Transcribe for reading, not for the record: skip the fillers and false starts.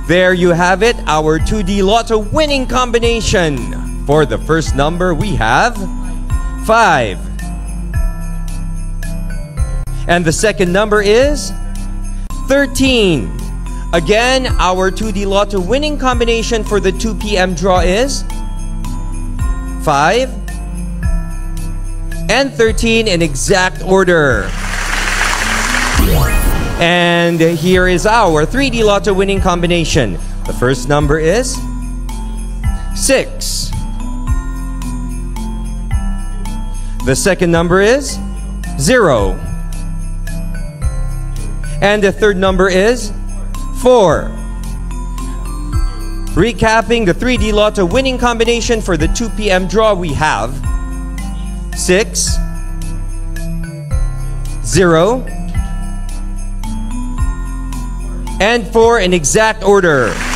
There you have it, our 2D Lotto winning combination. For the first number, we have 5. And the second number is 13. Again, our 2D Lotto winning combination for the 2 p.m. draw is 5 and 13 in exact order. And here is our 3D Lotto winning combination. The first number is 6. The second number is 0. And the third number is 4. Recapping the 3D Lotto winning combination for the 2 p.m. draw, we have 6, 0, and 4 in exact order.